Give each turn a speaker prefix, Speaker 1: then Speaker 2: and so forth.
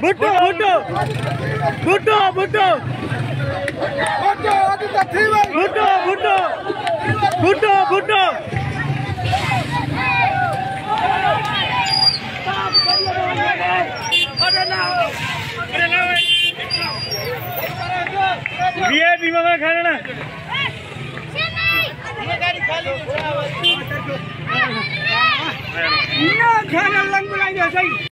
Speaker 1: भुट्टो भुट्टो भुट्टो भुट्टो भुट्टो भुट्टो भुट्टो भुट्टो वीआईपी में खाना ना खाना लंग बुलाएंगे सही।